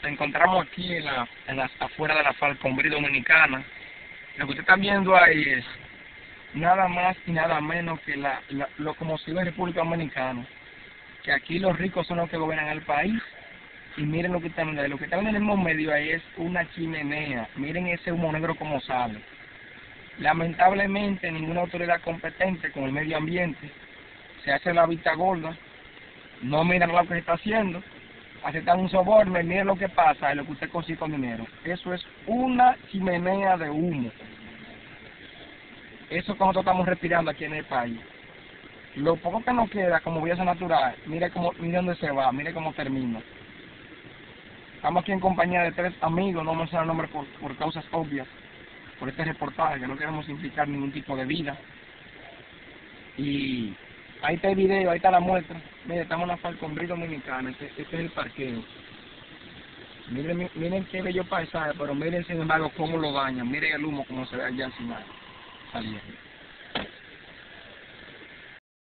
Nos encontramos aquí en las afueras de la Falconbridge Dominicana. Lo que usted está viendo ahí es nada más y nada menos que lo como se ve en República Dominicana. Que aquí los ricos son los que gobiernan el país. Y miren lo que están viendo ahí. Lo que están en el mismo medio ahí es una chimenea. Miren ese humo negro como sale. Lamentablemente ninguna autoridad competente con el medio ambiente se hace la vista gorda, no miran lo que se está haciendo, aceptan un soborno y miren lo que pasa y lo que usted consigue con dinero. Eso es una chimenea de humo. Eso que nosotros estamos respirando aquí en el país. Lo poco que nos queda como belleza natural, mire dónde se va, mire cómo termina. Estamos aquí en compañía de 3 amigos, no menciono el nombre por causas obvias, por este reportaje, que no queremos implicar ningún tipo de vida. Y ahí está el video, ahí está la muestra. Mire, estamos en la Falconbridge Dominicana, este es el parqueo. Miren qué bello paisaje, pero miren sin embargo cómo lo dañan. Miren el humo como se ve allá al final saliendo.